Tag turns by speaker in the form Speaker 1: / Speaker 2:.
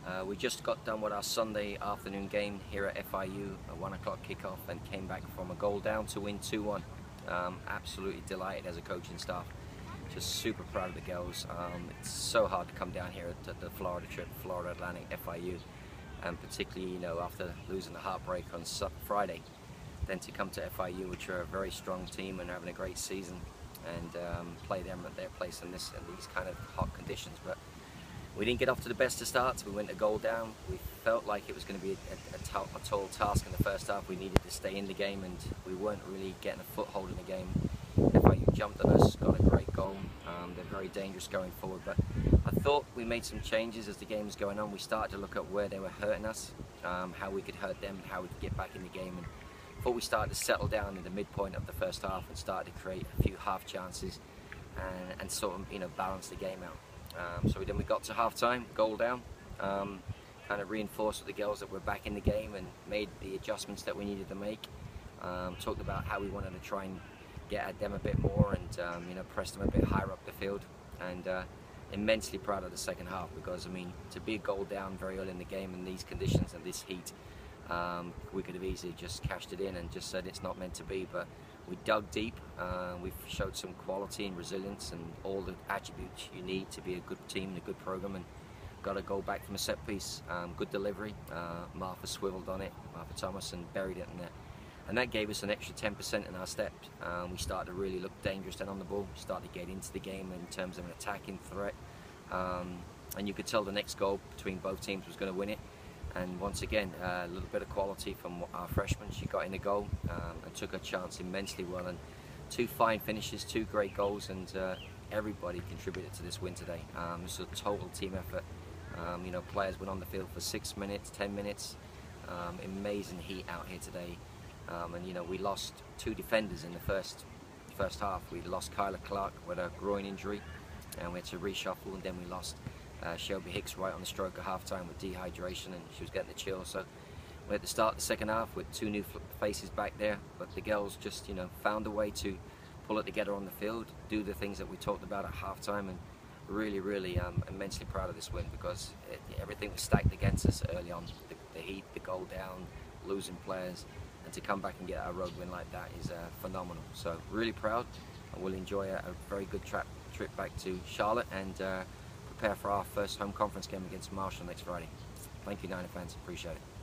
Speaker 1: We just got done with our Sunday afternoon game here at FIU, a 1 o'clock kickoff, and came back from a goal down to win 2-1. Absolutely delighted as a coaching staff. Just super proud of the girls. It's so hard to come down here at the Florida trip, Florida Atlantic, FIU, and particularly after losing the heartbreak on Friday, then to come to FIU, which are a very strong team and having a great season, and play them at their place in these kind of hot conditions. But we didn't get off to the best of starts. We went a goal down. We felt like it was going to be a tall task in the first half. We needed to stay in the game, and we weren't really getting a foothold in the game. FIU jumped on us, got a great goal. They're very dangerous going forward, but I thought we made some changes as the game was going on. We started to look at where they were hurting us, how we could hurt them, and how we could get back in the game. And I thought we started to settle down in the midpoint of the first half and started to create a few half chances and sort of balance the game out. So then we got to half time, goal down, kind of reinforced with the girls that we're back in the game and made the adjustments that we needed to make. Talked about how we wanted to try and get at them a bit more and press them a bit higher up the field, and immensely proud of the second half, because I mean, to be a goal down very early in the game in these conditions and this heat, we could have easily just cashed it in and just said it's not meant to be, but we dug deep. We've showed some quality and resilience and all the attributes you need to be a good team and a good program, and got a goal back from a set piece. Good delivery. Martha swiveled on it, Martha Thomas, and buried it in there. And that gave us an extra 10% in our steps. We started to really look dangerous then on the ball. We started to get into the game in terms of an attacking threat. And you could tell the next goal between both teams was going to win it. And once again, a little bit of quality from our freshman. She got in the goal and took her chance immensely well. And two fine finishes, two great goals, and everybody contributed to this win today. This was a total team effort. Players went on the field for 6 minutes, 10 minutes. Amazing heat out here today. And we lost two defenders in the first half. We lost Kyla Clark with a groin injury, and we had to reshuffle, and then we lost Shelby Hicks right on the stroke of half-time with dehydration, and she was getting the chill. So we had to start the second half with two new faces back there, but the girls just found a way to pull it together on the field, do the things that we talked about at half-time, and really immensely proud of this win, because everything was stacked against us early on. The heat, the goal down, losing players, and to come back and get a road win like that is phenomenal. So really proud, and we'll enjoy a very good trip back to Charlotte and prepare for our first home conference game against Marshall next Friday. Thank you, Niner fans, appreciate it.